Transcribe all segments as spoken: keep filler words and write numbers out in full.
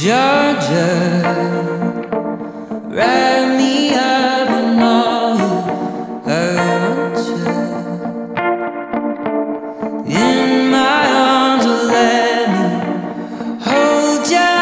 Georgia, wrap me up in all you want you. In my arms, will let me hold you.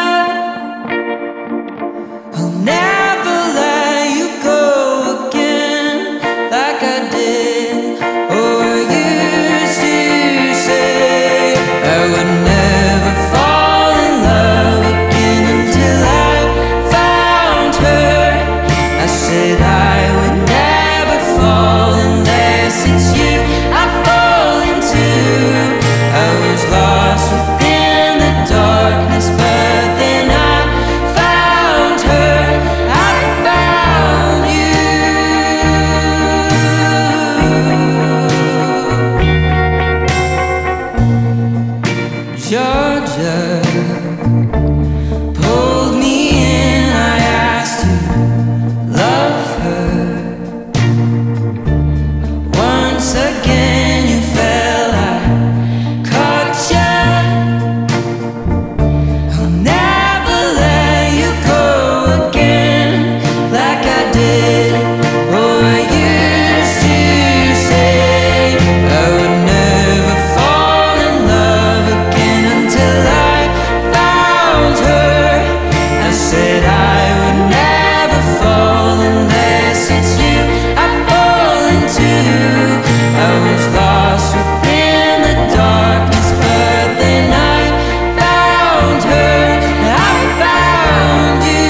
I'll never let you go again like I did. Oh, I used to say I would never fall in love again until I found her. I said I would never fall unless it's you I fall into. I was lost within the darkness, but then I found her. I found you. Georgia pulled me in, I asked to love her. Once again you fell, I caught you. I'll never let you go again like I did. Oh, I used to say I would never fall in love again until I found her. I said I would never fall unless it's you I fall into. I was lost within the darkness, but then I found her. I found you.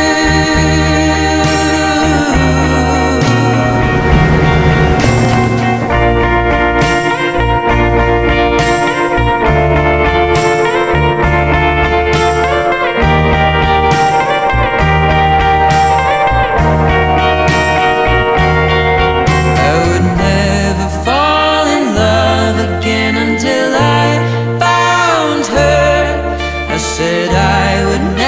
I would never fall in love again until I found her. I said I would never